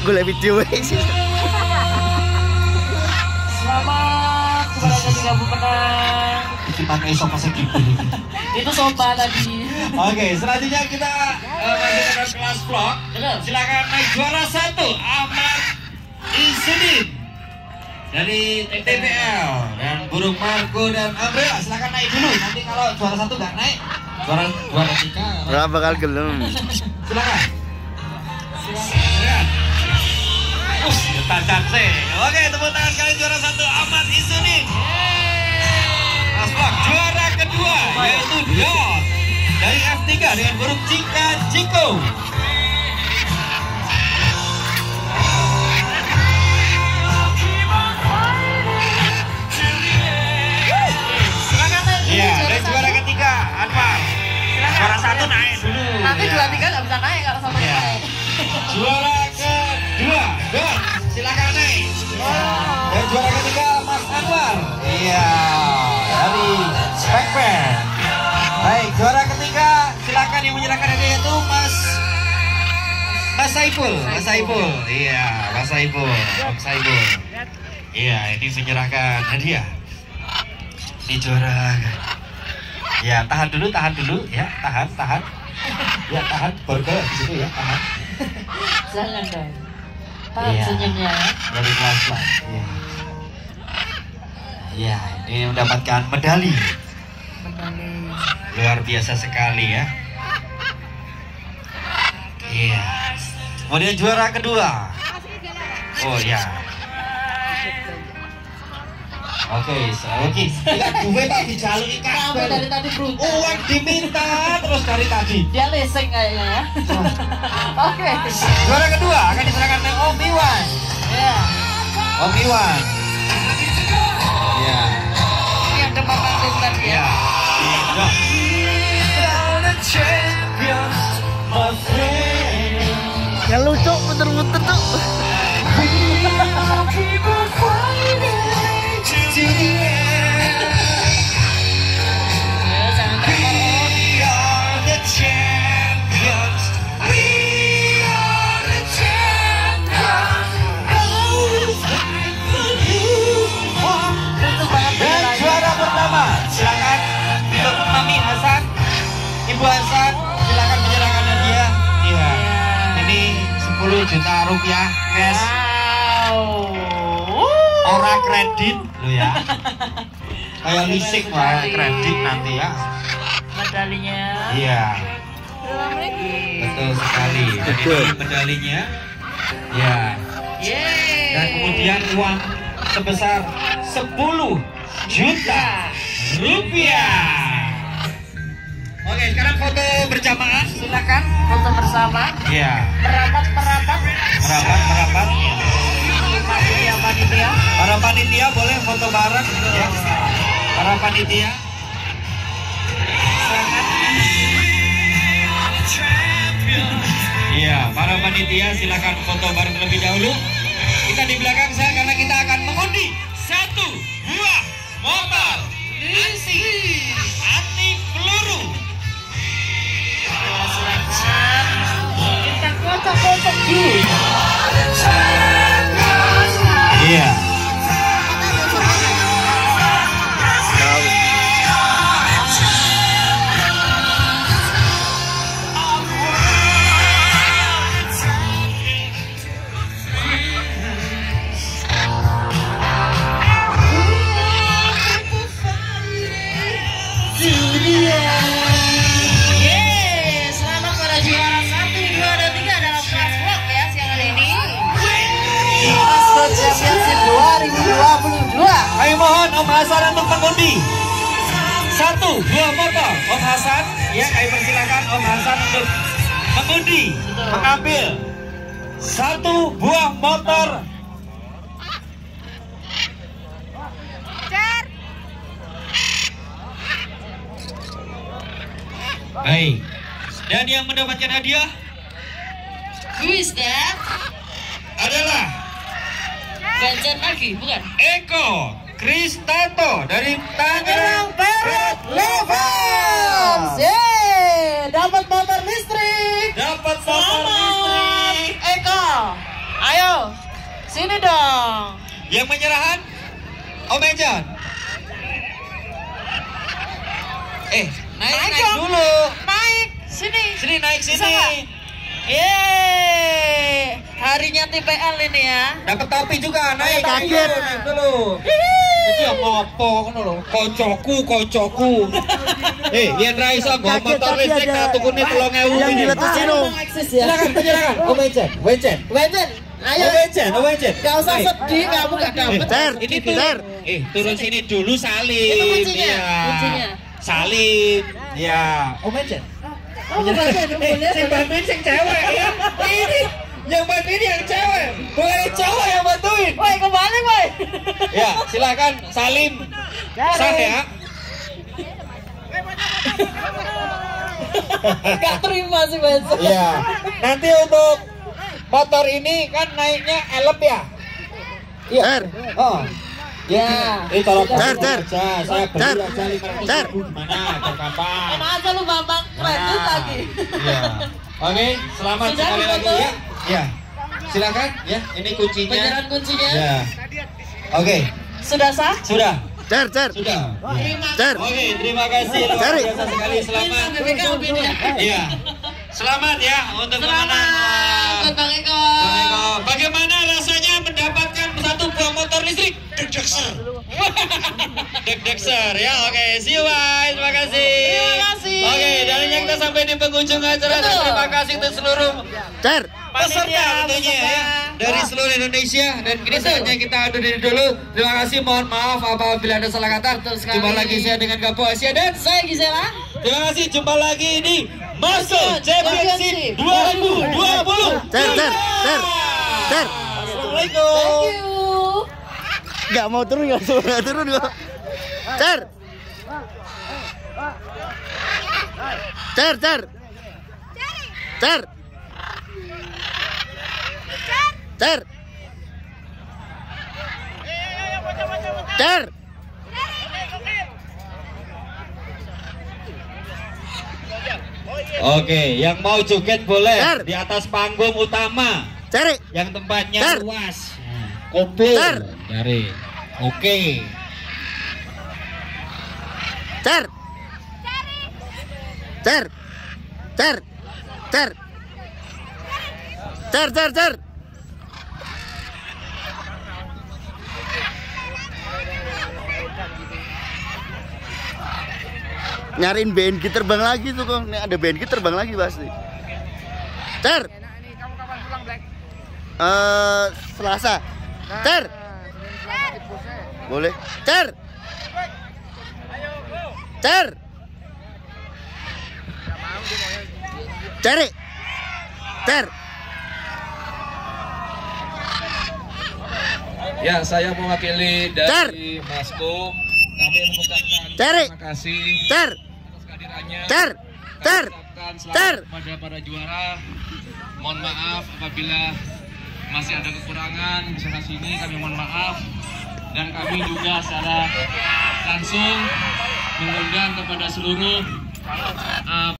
golek video wis. Selamat kepada ketiga pemenang. Itu pakai sofa segitu. Itu sofa tadi. Oke, selanjutnya kita masuk ke kelas vlog. Silakan naik juara 1 Ahmad Isudin dari TPL dan Burung Marco dan Andrea. Silakan naik dulu. Nanti kalau juara 1 nggak naik, juara 3 Ora bakal gelem. silakan. Tancap sih. Oke, tepuk tangan sekali juara 1 Ahmad Isudin. Kelas vlog juara kedua yaitu Don dari F3 dengan Burung Cika Ciko. Iya, dan juara ketiga Anwar. Juara 1 naik dulu. Nanti juara 3 nggak bisa naik kalau sampai naik. Juara kedua Don, silakan naik. Dan juara ketiga Mas Anwar. Iya, dari Backpack. Baik, juara ketiga silakan yang menyerahkan hadiah itu Mas Saiful. Iya, Mas Saiful. Om Saiful. Iya, ini menyerahkan hadiah. Ini juara. Ya, tahan dulu ya, tahan. Ya, tahan burger di situ ya, tahan. Jangan dong. Tahan Iya. senyumnya ya. Dari kelas. Iya. Iya, ini mendapatkan medali. Luar biasa sekali ya. Iya. Kemudian juara kedua. Oh ya. Oke, lagi. Gue tak dijaluk ikan. Sampai dari tadi beruntung. Uang diminta terus dari tadi. Dia leseng kayaknya ya. Oke. Juara kedua akan diserahkan oleh Om Iwan. Ya. Om Iwan. Ya. Ini yang demam panggung tadi ya. Ya. Yang lucu muter-muter tuh. Ya, jangan terlalu. Dan juara pertama, silakan untuk Mami Hasan, Ibu Hasan, silakan menyerahkan hadiah. Iya. Ini 10 juta rupiah cash. Wow. Ora kredit lo ya. Kayak leasing lah, kredit nanti ya. Medalinya. Iya. Betul sekali. Dan ini medalinya. Ya. Yeay. Dan kemudian uang sebesar 10 juta rupiah. Oke, sekarang foto berjamaah, silakan. Foto bersama. Iya. Merapat. Merapat. Panitia. Para panitia boleh foto bareng ya. Para panitia. Iya, para panitia silakan foto bareng terlebih dahulu. Kita di belakang saya karena kita akan mengundi 1 buah motor anti peluru. Silakan. Kita kocok-kocok dulu. Iya. Yeay, selamat para juara 1, 2, dan 3 dalam kelas vlog ya siang hari ini. Asal Championship 2022. Kami mohon Om Hasan untuk mengundi 1 buah motor. Om Hasan, ya kami persilakan Om Hasan untuk mengundi, mengambil 1 buah motor. Baik. Dan yang mendapatkan hadiah Who is that? adalah Ganjar lagi, bukan? Eko Kristato dari Tangerang Barat Lovers. Yeay, dapat motor listrik. Dapat motor listrik. Eko. Ayo, sini dong. Yang menyerahan Om Ejan. Naik dong. dulu. Naik, sini. Sini naik Bisa sini. nggak? Yeay, harinya TPL ini ya. Dapat topi juga, naik Kaget. naik dulu. Itu yang ngopo ngono lho. Kocokku. Yen ra iso nggo Kaget, motor tapi listrik ada tak tukune 3.000 yang ini. diletusin dong. Silakan. Om Ejan. Wejen, ayo. Om Ejan. Gak usah sedih, kamu gak dapet. Ter, Ini ter. turun sini dulu salim. Itu kuncinya, Iya. kuncinya. Salim. Ya. Om Ejan. Oh, boleh. Sing bantuin sing cewek ya. Ini yang bantuin yang cewek. Boleh cowok yang bantuin. Woi, kembali, woi. Ya, silakan salim. Sah ya. Gak terima sih, Mas. Iya. Nanti untuk motor ini kan naiknya elep ya. Ter. Oh. Ya. Tolong Ter. aja. Saya beli Ter. aja 500 Ter. ribu. Mana? Ada kapan? Enak aja lu Bambang, lanjut lagi. Iya. Oke, selamat Sudah sekali lagi difoto? ya. Ya. Silakan ya, ini kuncinya. Penyerahan kuncinya. Ya. Oke, Sudah sah? sudah. Ter. Sudah. Ter. Oke, terima kasih luar Cari. biasa sekali. Selamat. BPK ini ya. Iya. Selamat ya untuk pemenang. Selamat, Bang Eko. Bang Eko. Bagaimana rasanya mendapatkan satu buah motor listrik? Deg-degser. Deg-degser ya. Oke, see you guys. Terima kasih. Terima kasih. Oke, dan yang kita sampai di penghujung acara. Dan Betul. terima kasih untuk seluruh Ter. peserta tentunya ya dari seluruh Indonesia. Dan kini saatnya kita adu diri dulu. Terima kasih, mohon maaf apabila ada salah kata. sekali. Jumpa lagi saya dengan Gapo Asia dan Saya Gisela. terima kasih, jumpa lagi di Masuk Championship 2020. Ter. Assalamualaikum. Thank you. Gak mau turun, gak turun gua. Ter. Ter. Oke, yang mau joget boleh Ter. di atas panggung utama Cari. yang tempatnya Ter. luas. Kumpul. Ter. Cari. Oke. Ter. Nyariin BNG terbang lagi tuh kong. Nih ada BNG terbang lagi pasti. Ter. Selasa. Ter. Boleh. Ter. Cari. Ter. Ya, saya mewakili Ter. dari Masko. Kami mengucapkan Cari. terima kasih Ter. atas kehadirannya. Ter. Ter. Ucapkan Ter. selamat kepada para juara. Mohon maaf apabila masih ada kekurangan di sana sini, kami mohon maaf. Dan kami juga secara langsung mengundang kepada seluruh